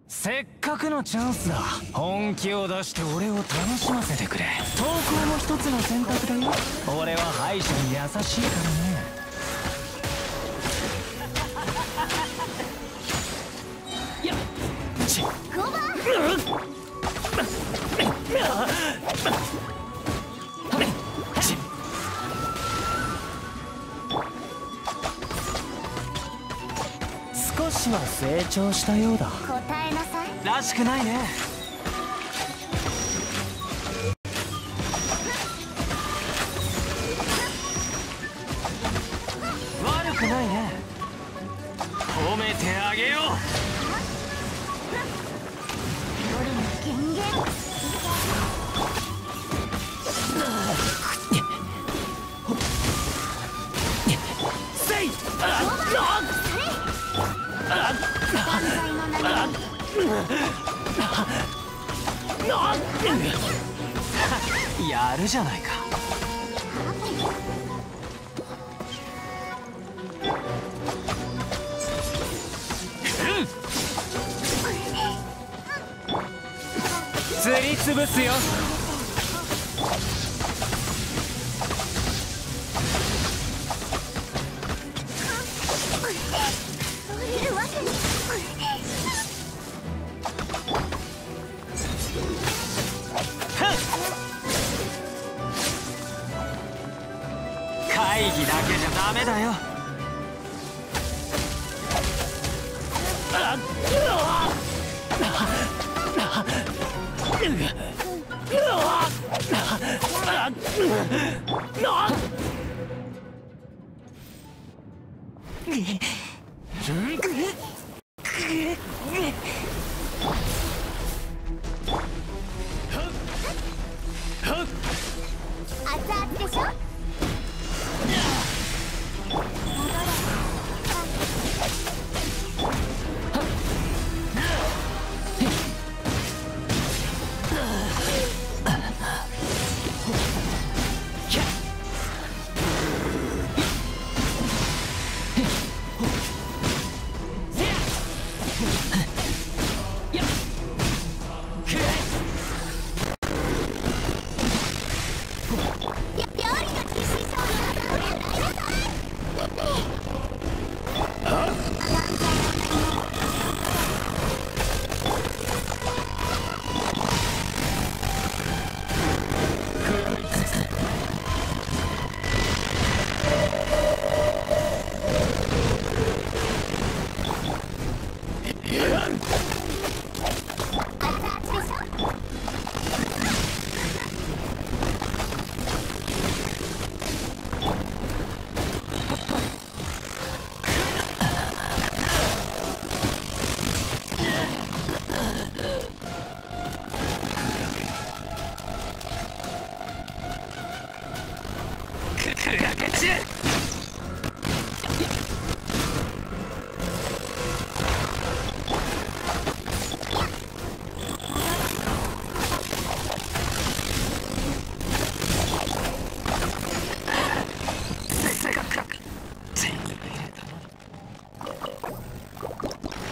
せっかくのチャンスだ。本気を出して俺を楽しませてくれ。投稿も一つの選択だよ。俺は敗者に優しいからね。やっちっ少しは成長したようだ。 答えなさい。 らしくないね。悪くないね。褒めてあげよう。 俺の権限。 せい。やるじゃないか。釣りつぶすよ。会議だけじゃダメだよ。 熱々でしょ。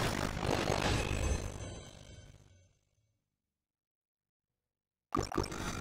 you